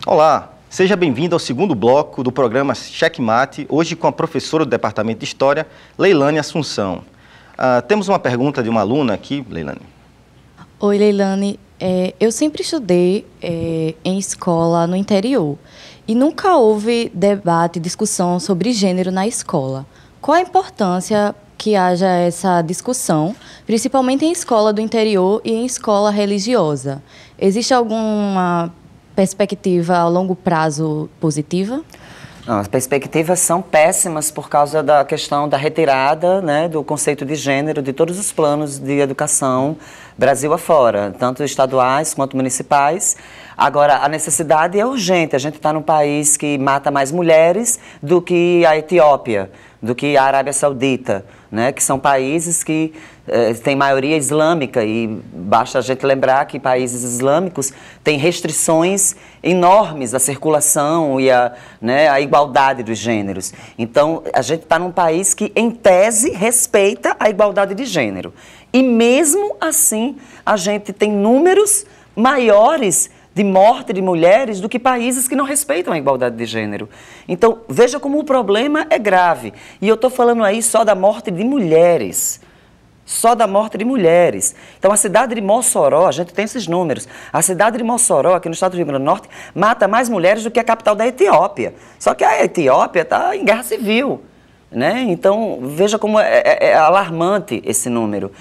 Olá, seja bem-vindo ao segundo bloco do programa Checkmate, hoje com a professora do Departamento de História, Leilane Assunção. Temos uma pergunta de uma aluna aqui, Leilane. Oi, Leilane. Eu sempre estudei em escola no interior e nunca houve debate, discussão sobre gênero na escola. Qual a importância que haja essa discussão, principalmente em escola do interior e em escola religiosa? Existe alguma perspectiva a longo prazo positiva? Não, as perspectivas são péssimas por causa da questão da retirada, né, do conceito de gênero de todos os planos de educação Brasil afora, tanto estaduais quanto municipais. Agora, a necessidade é urgente. A gente está num país que mata mais mulheres do que a Etiópia, do que a Arábia Saudita, né, que são países que têm maioria islâmica, e basta a gente lembrar que países islâmicos têm restrições enormes à circulação e à igualdade dos gêneros. Então, a gente está num país que, em tese, respeita a igualdade de gênero. E mesmo assim, a gente tem números maiores de morte de mulheres do que países que não respeitam a igualdade de gênero. Então, veja como o problema é grave. E eu estou falando aí só da morte de mulheres. Só da morte de mulheres. Então, a cidade de Mossoró, a gente tem esses números, a cidade de Mossoró, aqui no estado do Rio Grande do Norte, mata mais mulheres do que a capital da Etiópia. Só que a Etiópia está em guerra civil. Né? Então, veja como é alarmante esse número.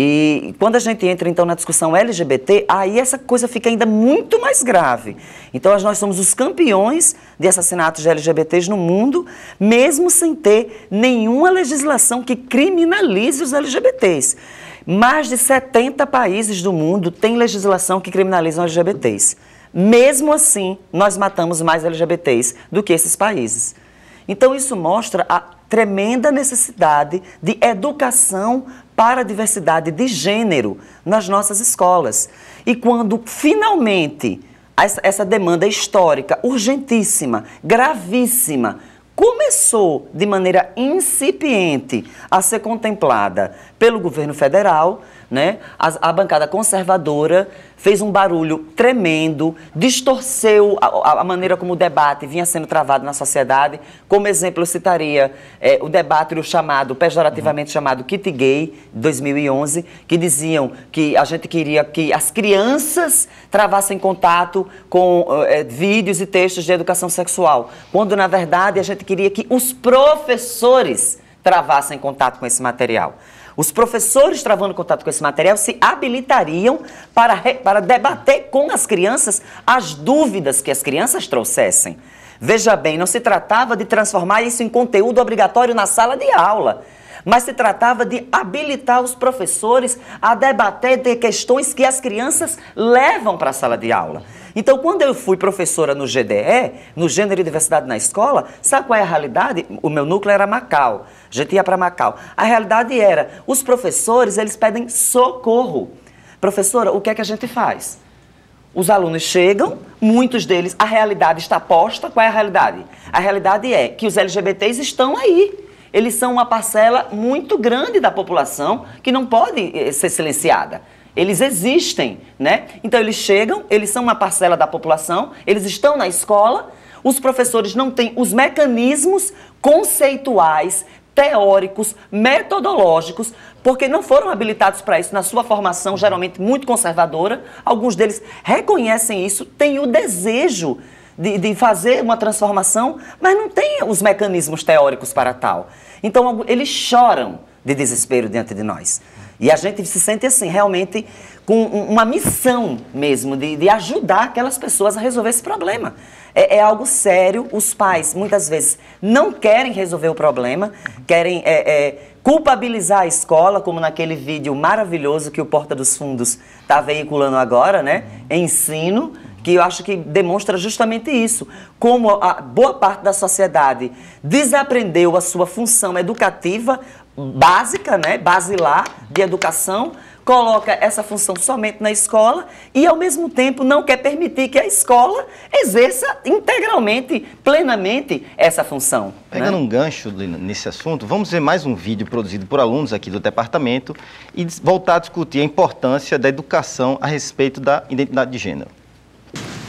E quando a gente entra, então, na discussão LGBT, aí essa coisa fica ainda muito mais grave. Então, nós somos os campeões de assassinatos de LGBTs no mundo, mesmo sem ter nenhuma legislação que criminalize os LGBTs. Mais de 70 países do mundo têm legislação que criminalizam LGBTs. Mesmo assim, nós matamos mais LGBTs do que esses países. Então, isso mostra a tremenda necessidade de educação para a diversidade de gênero nas nossas escolas. E quando, finalmente, essa demanda histórica, urgentíssima, gravíssima, começou de maneira incipiente a ser contemplada pelo governo federal, né? A bancada conservadora fez um barulho tremendo, distorceu a maneira como o debate vinha sendo travado na sociedade. Como exemplo, eu citaria o debate pejorativamente chamado Kit Gay, de 2011, que diziam que a gente queria que as crianças travassem contato com vídeos e textos de educação sexual, quando, na verdade, a gente queria que os professores travassem contato com esse material. Os professores, travando contato com esse material, se habilitariam para debater com as crianças as dúvidas que as crianças trouxessem. Veja bem, não se tratava de transformar isso em conteúdo obrigatório na sala de aula, mas se tratava de habilitar os professores a debater de questões que as crianças levam para a sala de aula. Então, quando eu fui professora no GDE, no Gênero e Diversidade na Escola, sabe qual é a realidade? O meu núcleo era Macau, a gente ia para Macau. A realidade era, os professores, eles pedem socorro. Professora, o que é que a gente faz? Os alunos chegam, muitos deles, a realidade está posta. Qual é a realidade? A realidade é que os LGBTs estão aí. Eles são uma parcela muito grande da população que não pode ser silenciada. Eles existem, né? Então, eles chegam, eles são uma parcela da população, eles estão na escola, os professores não têm os mecanismos conceituais, teóricos, metodológicos, porque não foram habilitados para isso na sua formação, geralmente muito conservadora. Alguns deles reconhecem isso, têm o desejo de fazer uma transformação, mas não têm os mecanismos teóricos para tal. Então, eles choram de desespero diante de nós. E a gente se sente assim, realmente, com uma missão mesmo de ajudar aquelas pessoas a resolver esse problema. É algo sério, os pais muitas vezes não querem resolver o problema, querem culpabilizar a escola, como naquele vídeo maravilhoso que o Porta dos Fundos está veiculando agora, né? Ensino, que eu acho que demonstra justamente isso, como a boa parte da sociedade desaprendeu a sua função educativa básica, né, basilar de educação, coloca essa função somente na escola e, ao mesmo tempo, não quer permitir que a escola exerça integralmente, plenamente essa função. Pegando um gancho nesse assunto, vamos ver mais um vídeo produzido por alunos aqui do departamento e voltar a discutir a importância da educação a respeito da identidade de gênero. É um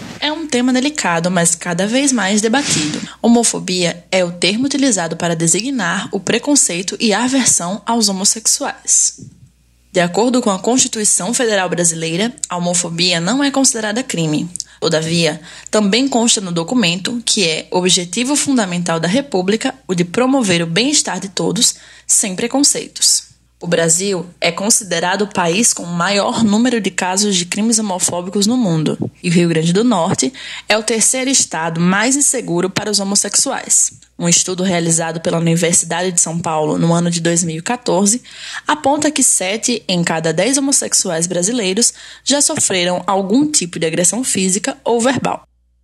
tema delicado, mas cada vez mais debatido. Homofobia é o termo utilizado para designar o preconceito e a aversão aos homossexuais. De acordo com a Constituição Federal Brasileira, a homofobia não é considerada crime. Todavia, também consta no documento que é objetivo fundamental da República o de promover o bem-estar de todos, sem preconceitos. O Brasil é considerado o país com o maior número de casos de crimes homofóbicos no mundo, e o Rio Grande do Norte é o terceiro estado mais inseguro para os homossexuais. Um estudo realizado pela Universidade de São Paulo no ano de 2014 aponta que 7 em cada 10 homossexuais brasileiros já sofreram algum tipo de agressão física ou verbal.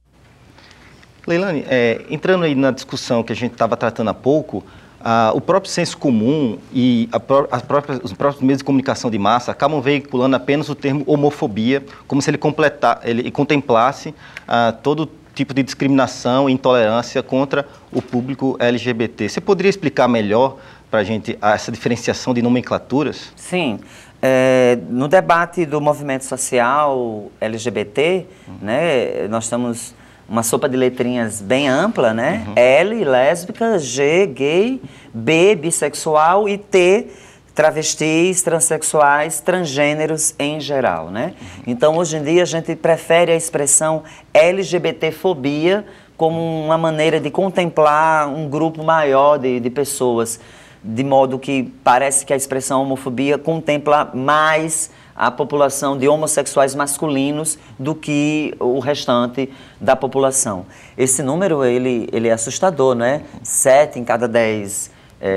Leilane, entrando aí na discussão que a gente estava tratando há pouco, o próprio senso comum e os próprios meios de comunicação de massa acabam veiculando apenas o termo homofobia, como se ele contemplasse todo tipo de discriminação e intolerância contra o público LGBT. Você poderia explicar melhor para a gente essa diferenciação de nomenclaturas? Sim. No debate do movimento social LGBT, né, nós estamos uma sopa de letrinhas bem ampla, né? L, lésbica, G, gay, B, bissexual e T, travestis, transexuais, transgêneros em geral, né? Então, hoje em dia, a gente prefere a expressão LGBTfobia como uma maneira de contemplar um grupo maior de pessoas, de modo que parece que a expressão homofobia contempla mais a população de homossexuais masculinos do que o restante da população. Esse número, ele é assustador, né? 7 em cada 10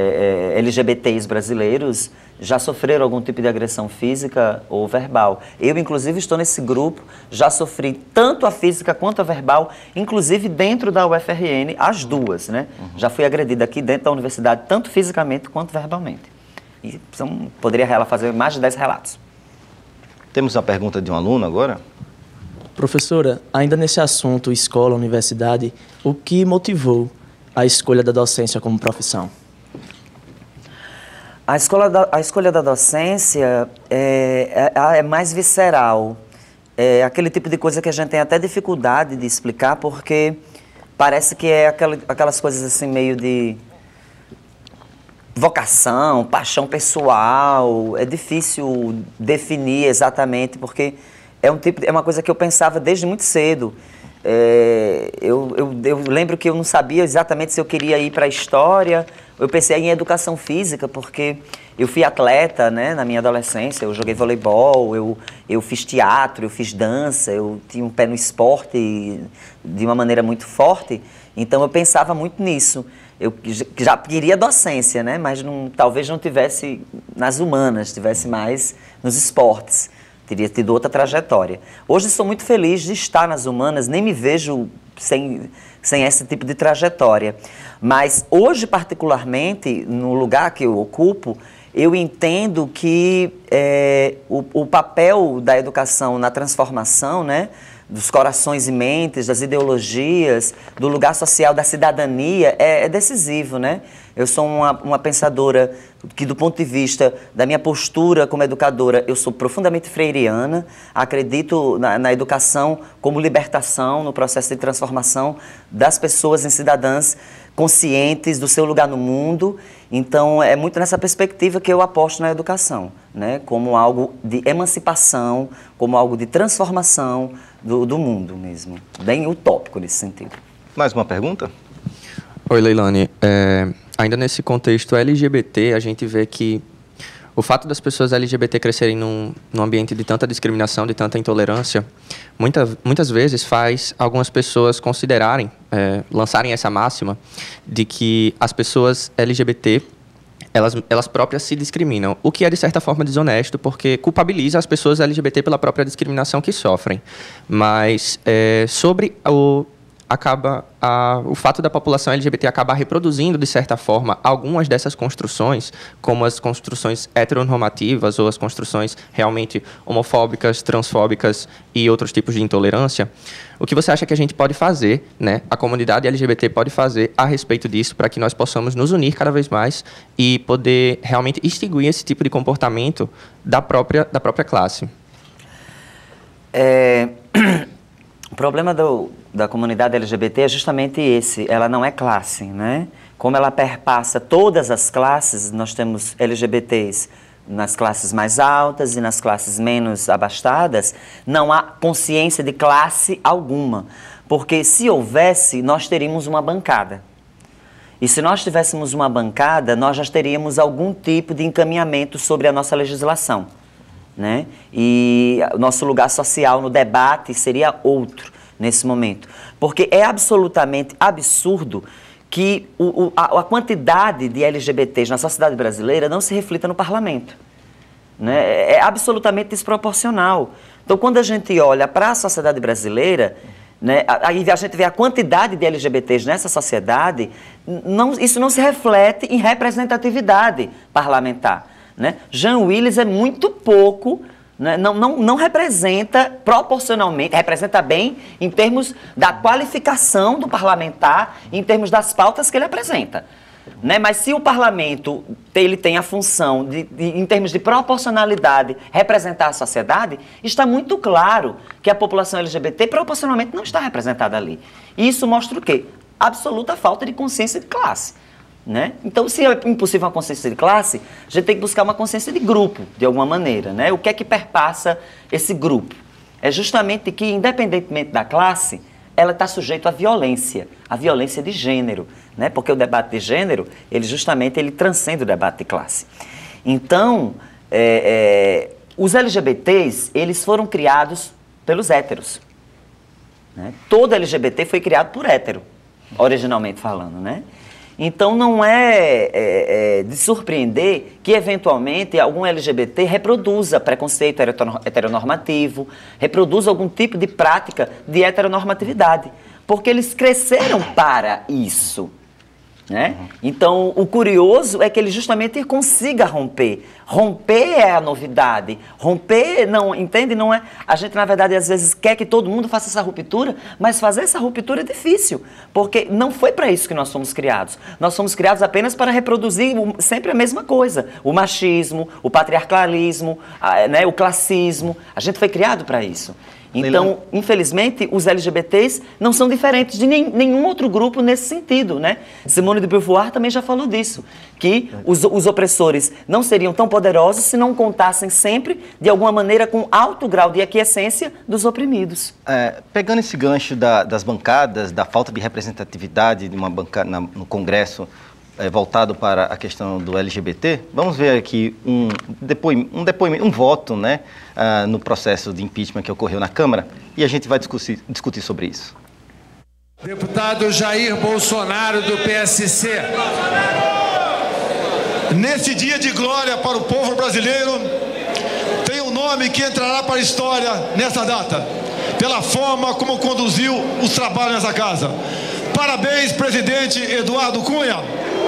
LGBTs brasileiros já sofreram algum tipo de agressão física ou verbal. Eu, inclusive, estou nesse grupo, já sofri tanto a física quanto a verbal, inclusive dentro da UFRN, as duas, né? Já fui agredida aqui dentro da universidade, tanto fisicamente quanto verbalmente. E poderia fazer mais de 10 relatos. Temos uma pergunta de um aluno agora. Professora, ainda nesse assunto escola, universidade, o que motivou a escolha da docência como profissão? A escolha da docência é mais visceral. É aquele tipo de coisa que a gente tem até dificuldade de explicar, porque parece que é aquelas coisas assim meio de vocação, paixão pessoal. É difícil definir exatamente, porque é uma coisa que eu pensava desde muito cedo. Eu lembro que eu não sabia exatamente se eu queria ir para a história. Eu pensei em educação física, porque eu fui atleta, né, na minha adolescência. Eu joguei voleibol, eu fiz teatro, eu fiz dança, eu tinha um pé no esporte de uma maneira muito forte. Então eu pensava muito nisso. Eu já queria docência, né, mas talvez não tivesse nas humanas, tivesse mais nos esportes. Teria tido outra trajetória. Hoje sou muito feliz de estar nas humanas, nem me vejo sem esse tipo de trajetória. Mas hoje, particularmente, no lugar que eu ocupo, eu entendo que o papel da educação na transformação, né, dos corações e mentes, das ideologias, do lugar social, da cidadania, é decisivo, né? Eu sou uma pensadora que, do ponto de vista da minha postura como educadora, eu sou profundamente freiriana, acredito na educação como libertação, no processo de transformação das pessoas em cidadãs conscientes do seu lugar no mundo. Então, é muito nessa perspectiva que eu aposto na educação, né? Como algo de emancipação, como algo de transformação do mundo mesmo. Bem utópico nesse sentido. Mais uma pergunta? Oi, Leilane. Ainda nesse contexto LGBT, a gente vê que o fato das pessoas LGBT crescerem num ambiente de tanta discriminação, de tanta intolerância, muitas vezes faz algumas pessoas considerarem, lançarem essa máxima de que as pessoas LGBT, elas próprias se discriminam, o que é, de certa forma, desonesto, porque culpabiliza as pessoas LGBT pela própria discriminação que sofrem. Mas sobre o fato da população LGBT acabar reproduzindo, de certa forma, algumas dessas construções, como as construções heteronormativas ou as construções realmente homofóbicas, transfóbicas e outros tipos de intolerância, o que você acha que a gente pode fazer, né, a comunidade LGBT pode fazer a respeito disso, para que nós possamos nos unir cada vez mais e poder realmente extinguir esse tipo de comportamento da própria classe? problema da comunidade LGBT é justamente esse, ela não é classe, né? Como ela perpassa todas as classes, nós temos LGBTs nas classes mais altas e nas classes menos abastadas, não há consciência de classe alguma, porque se houvesse, nós teríamos uma bancada. E se nós tivéssemos uma bancada, nós já teríamos algum tipo de encaminhamento sobre a nossa legislação, né? E o nosso lugar social no debate seria outro nesse momento. Porque é absolutamente absurdo que a quantidade de LGBTs na sociedade brasileira não se reflita no parlamento, né? É absolutamente desproporcional. Então, quando a gente olha para a sociedade brasileira, né, aí a gente vê a quantidade de LGBTs nessa sociedade, isso não se reflete em representatividade parlamentar, né? Jean Willis é muito pouco, né, não representa proporcionalmente, representa bem em termos da qualificação do parlamentar, em termos das pautas que ele apresenta, né? Mas se o parlamento ele tem a função em termos de proporcionalidade, representar a sociedade, está muito claro que a população LGBT proporcionalmente não está representada ali. E isso mostra o quê? Absoluta falta de consciência de classe, né? Então, se é impossível uma consciência de classe, a gente tem que buscar uma consciência de grupo, de alguma maneira, né? O que é que perpassa esse grupo? É justamente que, independentemente da classe, ela está sujeita à violência de gênero, né? Porque o debate de gênero, ele transcende o debate de classe. Então, os LGBTs, eles foram criados pelos héteros, né? Todo LGBT foi criado por hétero, originalmente falando, né? Então, não é de surpreender que, eventualmente, algum LGBT reproduza preconceito heteronormativo, reproduza algum tipo de prática de heteronormatividade, porque eles cresceram para isso, né? Então, o curioso é que ele justamente consiga romper. Romper é a novidade. Romper, não, entende? Não é. A gente, na verdade, às vezes quer que todo mundo faça essa ruptura, mas fazer essa ruptura é difícil, porque não foi para isso que nós fomos criados. Nós fomos criados apenas para reproduzir sempre a mesma coisa. O machismo, o patriarcalismo, né, o classismo. A gente foi criado para isso. Então, infelizmente, os LGBTs não são diferentes de nenhum outro grupo nesse sentido, né? Simone de Beauvoir também já falou disso, que os opressores não seriam tão poderosos se não contassem sempre, de alguma maneira, com alto grau de aquiescência dos oprimidos. Pegando esse gancho das bancadas, da falta de representatividade de uma bancada no Congresso, voltado para a questão do LGBT, vamos ver aqui um depoimento, um voto, né, no processo de impeachment que ocorreu na Câmara, e a gente vai discutir sobre isso. Deputado Jair Bolsonaro, do PSC. Nesse dia de glória para o povo brasileiro, tem um nome que entrará para a história nessa data, pela forma como conduziu os trabalhos nessa casa. Parabéns, presidente Eduardo Cunha.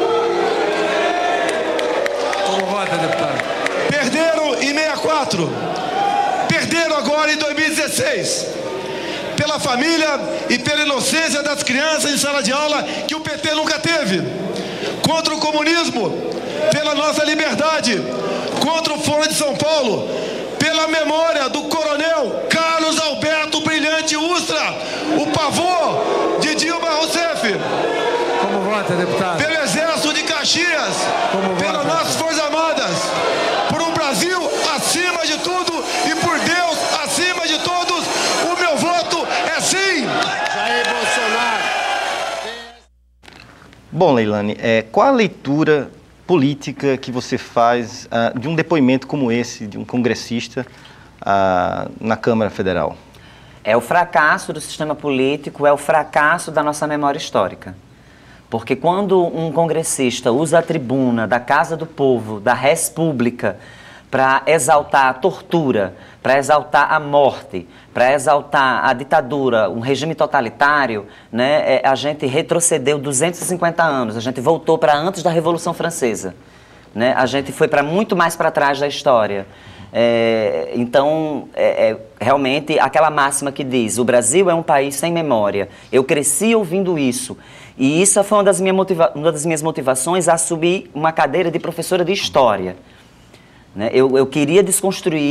Como vota, deputado? Perderam em 64, perderam agora em 2016, pela família e pela inocência das crianças em sala de aula que o PT nunca teve, contra o comunismo, pela nossa liberdade, contra o Fórum de São Paulo, pela memória do coronel Carlos Alberto Brilhante Ustra, o pavô de Dilma Rousseff. Como vota, deputado? Pelo Exército de Caxias, pelas nossas Forças Armadas, por um Brasil acima de tudo e por Deus acima de todos, o meu voto é sim. Jair Bolsonaro. Bom, Leilane, qual a leitura política que você faz de um depoimento como esse, de um congressista na Câmara Federal? É o fracasso do sistema político, é o fracasso da nossa memória histórica. Porque quando um congressista usa a tribuna da Casa do Povo, da Res Pública, para exaltar a tortura, para exaltar a morte, para exaltar a ditadura, um regime totalitário, né, a gente retrocedeu 250 anos, a gente voltou para antes da Revolução Francesa, né, a gente foi para muito mais para trás da história. Então, realmente, aquela máxima que diz, o Brasil é um país sem memória, eu cresci ouvindo isso, e isso foi uma das minhas motivações a assumir uma cadeira de professora de História. Né? Eu queria desconstruir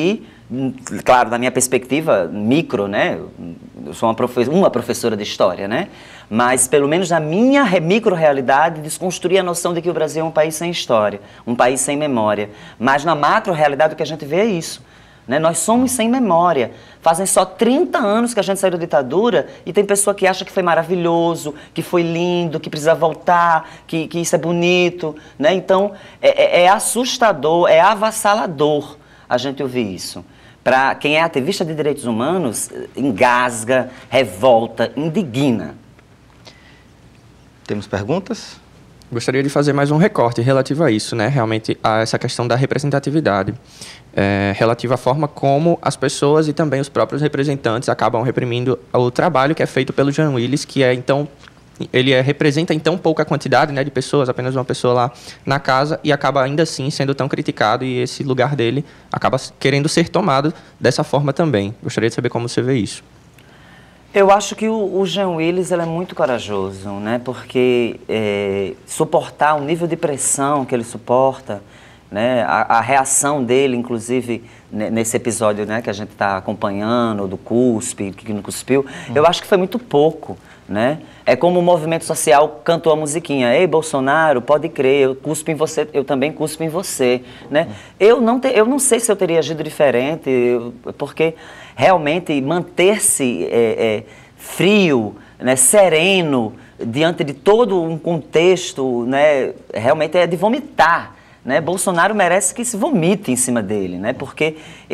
claro, da minha perspectiva micro, né? Eu sou uma professora de história, né? Mas, pelo menos na minha micro-realidade, desconstruir a noção de que o Brasil é um país sem história, um país sem memória. Mas na macro-realidade o que a gente vê é isso. Né? Nós somos sem memória. Fazem só 30 anos que a gente saiu da ditadura e tem pessoa que acha que foi maravilhoso, que foi lindo, que precisa voltar, que isso é bonito. Né? Então, é assustador, é avassalador a gente ouvir isso. Para quem é ativista de direitos humanos, engasga, revolta, indigna. Temos perguntas? Gostaria de fazer mais um recorte relativo a isso, né? Realmente a essa questão da representatividade, relativa à forma como as pessoas e também os próprios representantes acabam reprimindo o trabalho que é feito pelo Jean Willis, que é então representa em tão pouca quantidade, né, de pessoas, apenas uma pessoa lá na casa, e acaba ainda assim sendo tão criticado, e esse lugar dele acaba querendo ser tomado dessa forma também. Gostaria de saber como você vê isso. Eu acho que o Jean Willis ele é muito corajoso, né? Porque suportar o nível de pressão que ele suporta, né? A reação dele, inclusive, nesse episódio, né, que a gente está acompanhando, do cuspe, que não cuspiu, eu acho que foi muito pouco. Né? É como o movimento social cantou a musiquinha: ei, Bolsonaro, pode crer, eu cuspo em você, eu também cuspo em você. Né? Eu não sei se eu teria agido diferente, porque realmente manter-se frio, né, sereno, diante de todo um contexto, né, realmente é de vomitar. Né? Bolsonaro merece que se vomite em cima dele, né? Porque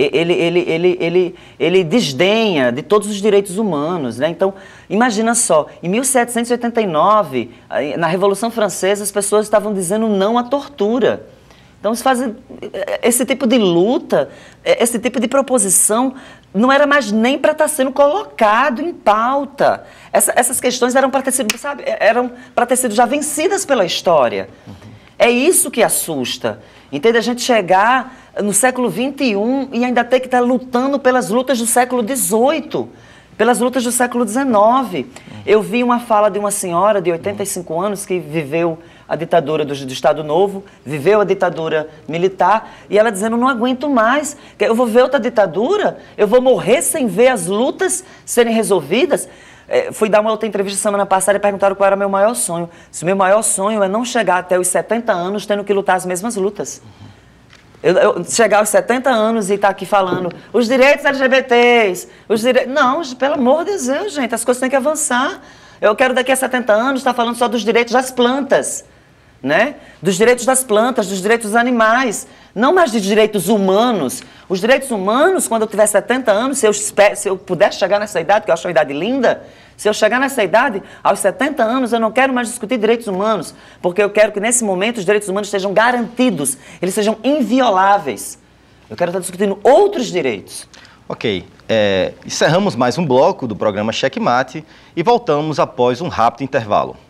ele desdenha de todos os direitos humanos. Né? Então, imagina só, em 1789, na Revolução Francesa, as pessoas estavam dizendo não à tortura. Então, esse tipo de luta, esse tipo de proposição não era mais nem para estar sendo colocado em pauta. Essas questões eram para ter sido, já vencidas pela história. É isso que assusta, entende? A gente chegar no século XXI e ainda ter que estar lutando pelas lutas do século XVIII, pelas lutas do século XIX. Eu vi uma fala de uma senhora de 85 anos que viveu a ditadura do Estado Novo, viveu a ditadura militar, e ela dizendo: não aguento mais, eu vou ver outra ditadura, eu vou morrer sem ver as lutas serem resolvidas. Fui dar uma outra entrevista semana passada e perguntaram qual era o meu maior sonho. Se o meu maior sonho é não chegar até os 70 anos tendo que lutar as mesmas lutas. Eu chegar aos 70 anos e estar aqui falando os direitos LGBTs, Não, pelo amor de Deus, gente, as coisas têm que avançar. Eu quero daqui a 70 anos estar falando só dos direitos das plantas, né? Dos direitos das plantas, dos direitos dos animais, não mais de direitos humanos. Os direitos humanos, quando eu tiver 70 anos, se eu puder chegar nessa idade, que eu acho uma idade linda, se eu chegar nessa idade, aos 70 anos, eu não quero mais discutir direitos humanos, porque eu quero que nesse momento os direitos humanos sejam garantidos, eles sejam invioláveis. Eu quero estar discutindo outros direitos. Ok, encerramos mais um bloco do programa Checkmate e voltamos após um rápido intervalo.